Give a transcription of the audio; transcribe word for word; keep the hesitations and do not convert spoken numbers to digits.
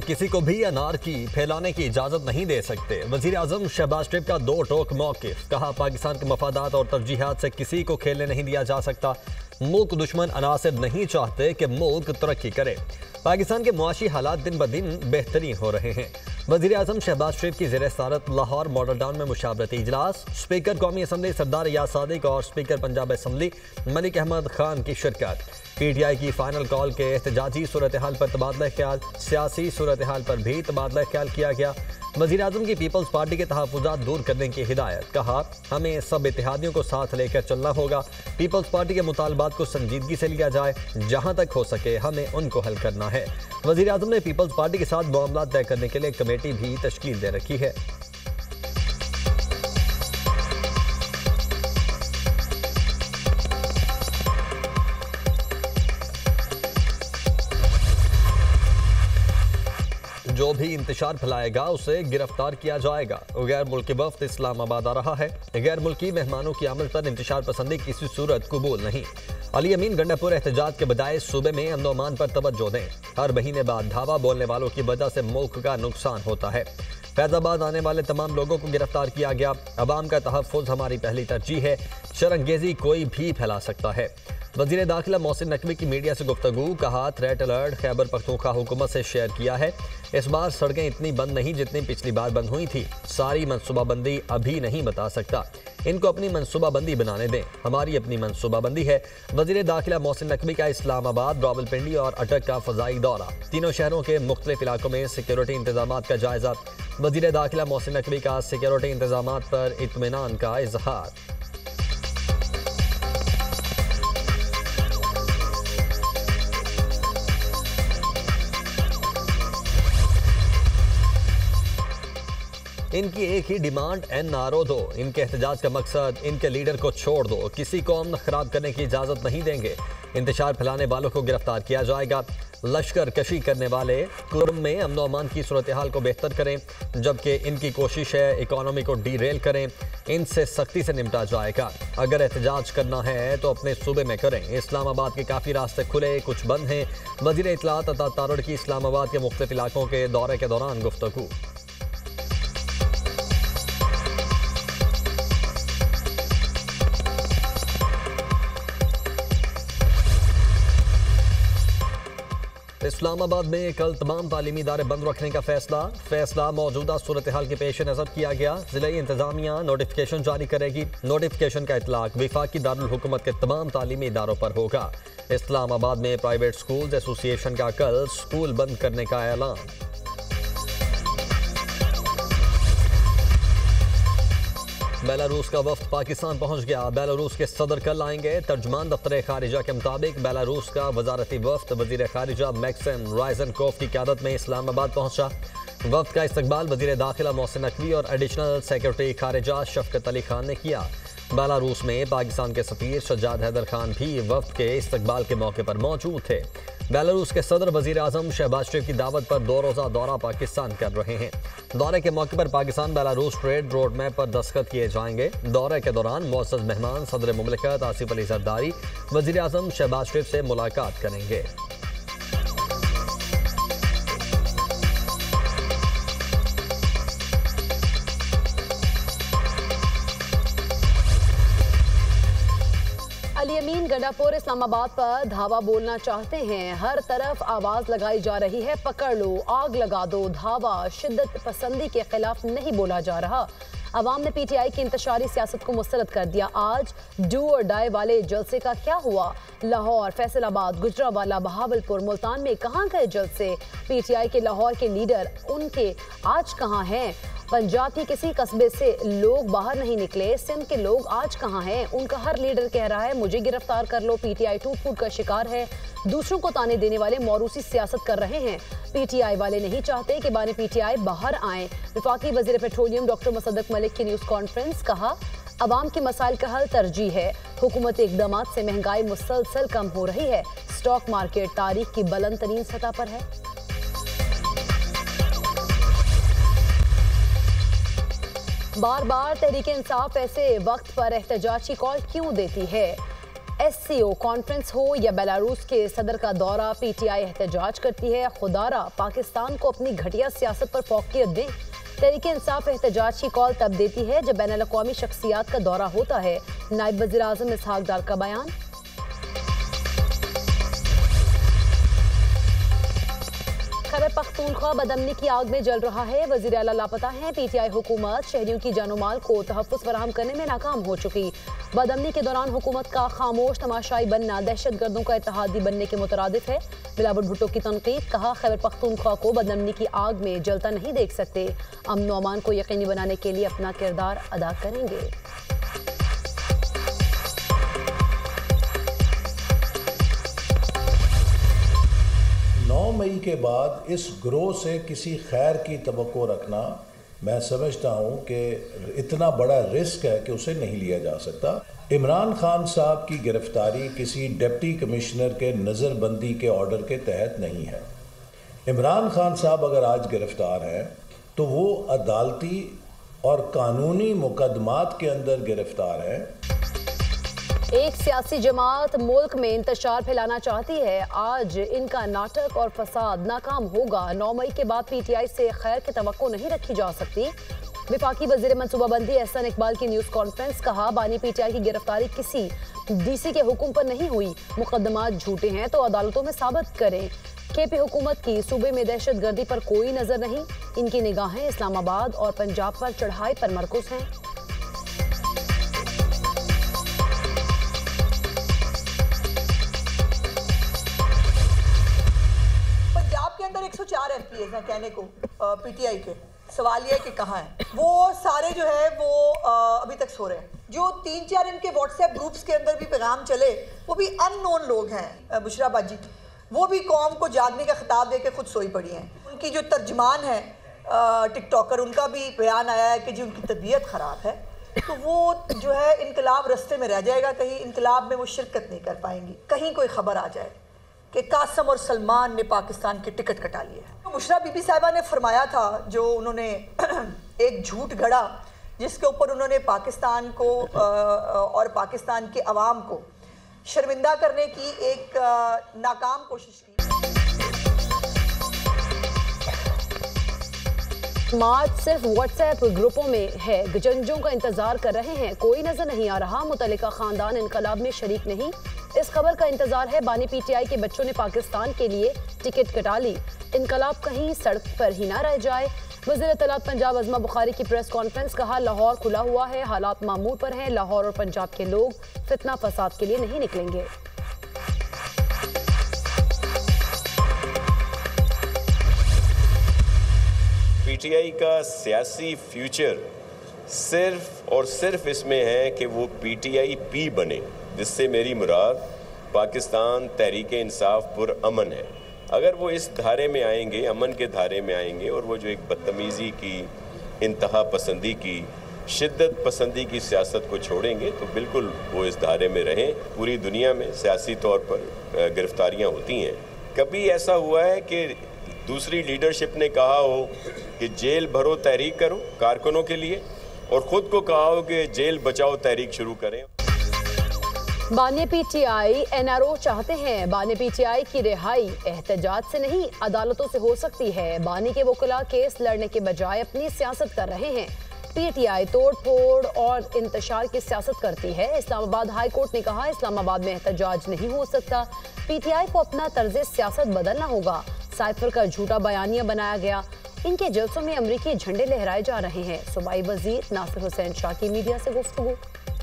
किसी को भी अनारकी फैलाने की इजाजत नहीं दे सकते। वजीर आजम शहबाज शरीफ का दो टोक मौक़िफ़, कहा पाकिस्तान के मफादात और तरजीहात से किसी को खेलने नहीं दिया जा सकता। मुल्क दुश्मन अनासिर नहीं चाहते कि मुल्क तरक्की करे। पाकिस्तान के मुआशी हालात दिन ब दिन बेहतरीन हो रहे हैं। वजीर आजम शहबाज शरीफ की ज़ेर सदारत लाहौर मॉडल टाउन में मुशावरती इजलास, स्पीकर कौमी असम्बली सरदार याद सादिक और स्पीकर पंजाब असम्बली मलिक अहमद खान की शिरकत। पी टी आई की फाइनल कॉल के एहतजाजी सूरत हाल पर तबादला ख्याल, सियासी सूरत हाल पर भी तबादला ख्याल किया गया। वज़ीर आज़म की पीपल्स पार्टी के तहफ़्फ़ुज़ात दूर करने की हिदायत, कहा हमें सब इत्तेहादियों को साथ लेकर चलना होगा। पीपल्स पार्टी के मुतालबात को संजीदगी से लिया जाए, जहाँ तक हो सके हमें उनको हल करना है। वज़ीर आज़म ने पीपल्स पार्टी के साथ मामला तय करने के लिए कमेटी भी तश्कील दे रखी है। जो भी इंतशार फैलाएगा उसे गिरफ्तार किया जाएगा। गैर मुल्की वफ्द इस्लामाबाद आ रहा है। गैर मुल्की मेहमानों की आमद पर इंतशार पसंदी किसी सूरत कबूल नहीं। अली अमीन गंडापुर एहतजाज के बजाय सूबे में अमन अमान पर तवज्जो दें। हर महीने बाद धावा बोलने वालों की वजह से मुल्क का नुकसान होता है। फैजाबाद आने वाले तमाम लोगों को गिरफ्तार किया गया। अवाम का तहफ़्फ़ुज़ हमारी पहली तरजीह है। शरंगेजी कोई भी फैला सकता है। वज़ीर दाखिला मोहसिन नकवी की मीडिया से गुफ्तगू, कहा थ्रेट अलर्ट खैबर पख्तूनख्वा हुकूमत से शेयर किया है। इस बार सड़कें इतनी बंद नहीं जितनी पिछली बार बंद हुई थी। सारी मनसूबाबंदी अभी नहीं बता सकता, इनको अपनी मनसूबाबंदी बनाने दें। हमारी अपनी मनसूबाबंदी है। वज़ीर दाखिला मोहसिन नकवी का इस्लामाबाद, रावलपिंडी और अटक का फ़ज़ाई दौरा, तीनों शहरों के मुख्तलिफ इलाकों में सिक्योरिटी इंतजाम का जायज़ा। वज़ीर दाखिला मोहसिन नकवी का सिक्योरिटी इंतजाम पर इत्मीनान का इजहार। इनकी एक ही डिमांड एन आर ओ दो। इनके एहतजाज का मकसद इनके लीडर को छोड़ दो, किसी कौम खराब करने की इजाज़त नहीं देंगे। इंतशार फैलाने वालों को गिरफ्तार किया जाएगा। लश्कर कशी करने वाले कुर्म में अमन अमान की सूरत हाल को बेहतर करें, जबकि इनकी कोशिश है इकॉनमी को डीरेल करें। इनसे सख्ती से निपटा जाएगा। अगर एहतजाज करना है तो अपने सूबे में करें। इस्लामाबाद के काफ़ी रास्ते खुले, कुछ बंद हैं। वज़ीर इत्तलात अता तारड़ की इस्लामाबाद के मुख्तलिफ इलाकों के दौरे के दौरान गुफ्तगू। इस्लामाबाद में कल तमाम तालीमी इदारे बंद रखने का फैसला फैसला मौजूदा सूरत हाल के पेश नज़र किया गया। ज़िला इंतजामिया नोटिफिकेशन जारी करेगी। नोटिफिकेशन का इतलाक वफाकी दारुल हुकूमत के तमाम तालीमी इदारों पर होगा। इस्लामाबाद में प्राइवेट स्कूल्स एसोसिएशन का कल स्कूल बंद करने का ऐलान। बेलारूस का वफ्द पाकिस्तान पहुंच गया। बेलारूस के सदर कल आएंगे। तर्जुमान दफ्तर खारिजा के मुताबिक बेलारूस का वजारती वफ्द वजीर खारिजा मैक्सिम राइजनकोफ की क़यादत में इस्लामाबाद पहुंचा। वफ्द का इस्तकबाल वजीर दाखिला मोहसिन नकवी और एडिशनल सेक्रेटरी खारिजा शफकत अली खान ने किया। बेलारूस में पाकिस्तान के सफीर शजाद हैदर खान भी वफ्द के इस्तकबाल के मौके पर मौजूद थे। बेलारूस के सदर वजीर आजम शहबाज शरीफ की दावत पर दो रोज़ा दौरा पाकिस्तान कर रहे हैं। दौरे के मौके पर Pakistan Belarus trade road map पर दस्तखत किए जाएंगे। दौरे के दौरान मुअज़्ज़ज़ मेहमान सदर मुमलिकत आसिफ अली ज़रदारी वजीर आजम शहबाज शरीफ से मुलाकात करेंगे। अली अमीन गंडापुर इस्लामाबाद पर धावा बोलना चाहते हैं। हर तरफ आवाज लगाई जा रही है, पकड़ लो, आग लगा दो। धावा शिद्दत पसंदी के खिलाफ नहीं बोला जा रहा। अवाम ने पीटीआई की इंतशारी सियासत को मुस्तरद कर दिया। आज डू और डाई वाले जलसे का क्या हुआ? लाहौर, फैसलाबाद, गुजरावाला, बहावलपुर, मुल्तान में कहाँ गए जलसे? पीटीआई के लाहौर के लीडर उनके आज कहाँ हैं? पंजाब के किसी कस्बे से लोग बाहर नहीं निकले। सिंध के लोग आज कहाँ हैं? उनका हर लीडर कह रहा है मुझे गिरफ्तार कर लो। पीटीआई टूट फूट का शिकार है। दूसरों को ताने देने वाले मौरूसी सियासत कर रहे हैं। पीटीआई वाले नहीं चाहते कि बानी पीटीआई बाहर आए। वफाकी वजीर पेट्रोलियम डॉक्टर मुसद्दक मलिक की न्यूज़ कॉन्फ्रेंस, कहा अवाम के मसाइल का हल तरजीह है। हुकूमती इकदाम से महंगाई मुसलसल कम हो रही है। स्टॉक मार्केट तारीख की बुलंद तरीन सतह पर है। बार बार तहरीक इंसाफ ऐसे वक्त पर एहतजाज की कॉल क्यों देती है? एस सी ओ कॉन्फ्रेंस हो या बेलारूस के सदर का दौरा, पीटीआई एहतजाज करती है। खुदारा पाकिस्तान को अपनी घटिया सियासत पर फौकियत दें। तहरीक इंसाफ एहतजाज की कॉल तब देती है जब बैनुल अक़वामी शख्सियात का दौरा होता है। नायब वज़ीर आज़म इसहाक डार का बयान। खैबर पख्तूनख्वा बदअमनी की आग में जल रहा है। वज़ीर आला लापता हैं। पीटीआई हुकूमत शहरियों की जानो माल को तहफ़्फ़ुज़ फराहम करने में नाकाम हो चुकी। बदअमनी के दौरान हुकूमत का खामोश तमाशाई बनना दहशत गर्दों का इत्तेहादी बनने के मुतरादिफ है। बिलावल भुट्टो की तनकीद। कहा, खैबर पख्तूनख्वा को बदअमनी की आग में जलता नहीं देख सकते। अमन व अमान को यकीनी बनाने के लिए अपना किरदार अदा करेंगे। नौ मई के बाद इस ग्रोह से किसी खैर की तवक्को रखना, मैं समझता हूँ कि इतना बड़ा रिस्क है कि उसे नहीं लिया जा सकता। इमरान खान साहब की गिरफ्तारी किसी डिप्टी कमिश्नर के नज़रबंदी के ऑर्डर के तहत नहीं है। इमरान खान साहब अगर आज गिरफ्तार हैं तो वो अदालती और कानूनी मुकदमात के अंदर गिरफ्तार हैं। एक सियासी जमात मुल्क में इंतशार फैलाना चाहती है। आज इनका नाटक और फसाद नाकाम होगा। नौ मई के बाद पीटीआई से खैर की तवक्को नहीं रखी जा सकती। विफाकी वजीर मनसूबाबंदी एहसन इकबाल की न्यूज़ कॉन्फ्रेंस। कहा, बानी पीटीआई की गिरफ्तारी किसी डीसी के हुक्म पर नहीं हुई। मुकदमात झूठे हैं तो अदालतों में साबित करें। केपी हुकूमत की सूबे में दहशत गर्दी पर कोई नजर नहीं। इनकी निगाहें इस्लामाबाद और पंजाब पर चढ़ाई पर मरकूज हैं। एक सौ चार एमपीएस हैं कहने को पीटीआई के। सवाल यह है कि कहाँ हैं वो सारे जो है वो आ, अभी तक सो रहे हैं। जो तीन चार इनके व्हाट्सएप ग्रुप्स के अंदर भी पैगाम चले वो भी अननोन लोग हैं। बुशरा बाजी वो भी कौम को जागने का खिताब दे के खुद सोई पड़ी हैं। उनकी जो तर्जमान है टिकटॉकर, उनका भी बयान आया है कि जी उनकी तबीयत ख़राब है, तो वो जो है इनकलाब रस्ते में रह जाएगा। कहीं इनकलाब में वो शिरकत नहीं कर पाएंगी। कहीं कोई खबर आ जाए कि कासम और सलमान ने पाकिस्तान की टिकट कटा ली है। तो बुशरा बीबी साहिबा ने फरमाया था, जो उन्होंने एक झूठ गढ़ा जिसके ऊपर उन्होंने पाकिस्तान को और पाकिस्तान के अवाम को शर्मिंदा करने की एक नाकाम कोशिश की। मार्च सिर्फ व्हाट्सएप ग्रुपों में है। गजंजों का इंतजार कर रहे हैं, कोई नजर नहीं आ रहा। मुतल्लिका खानदान इनकलाब में शरीक नहीं। इस खबर का इंतजार है। बानी पीटीआई के बच्चों ने पाकिस्तान के लिए टिकट कटा ली। इनकलाब कहीं सड़क पर ही ना रह जाए। वज़ीर इत्तलात पंजाब अज़मा बुखारी की प्रेस कॉन्फ्रेंस। कहा, लाहौर खुला हुआ है, हालात मामूल पर हैं। लाहौर और पंजाब के लोग फितना फसाद के लिए नहीं निकलेंगे। पीटीआई का सियासी फ्यूचर सिर्फ और सिर्फ इसमें है कि वो पीटीआई पी बने, जिससे मेरी मुराद पाकिस्तान तहरीक इंसाफ पुर अमन है। अगर वो इस धारे में आएंगे, अमन के धारे में आएंगे, और वो जो एक बदतमीज़ी की, इंतहा पसंदी की, शिद्दत पसंदी की सियासत को छोड़ेंगे, तो बिल्कुल वो इस धारे में रहें। पूरी दुनिया में सियासी तौर पर गिरफ्तारियाँ होती हैं। कभी ऐसा हुआ है कि दूसरी लीडरशिप ने कहा हो कि जेल भरो तहरीक करो कारकुनों के लिए, और ख़ुद को कहा हो कि जेल बचाओ तहरीक शुरू करें? बानी पीटीआई एनआरओ चाहते हैं। बानी पीटीआई की रिहाई एहतजाज से नहीं, अदालतों से हो सकती है। बानी के वकीला केस लड़ने के बजाय अपनी सियासत कर रहे हैं। पीटीआई तोड़ फोड़ और इंतशार की सियासत करती है। इस्लामाबाद हाई कोर्ट ने कहा, इस्लामाबाद में एहतजाज नहीं हो सकता। पीटीआई को अपना तर्ज सियासत बदलना होगा। साइफर का झूठा बयानिया बनाया गया। इनके जलसों में अमरीकी झंडे लहराए जा रहे हैं। सूबाई वजीर नासिर हुसैन शाह की मीडिया से गुफ्तगू।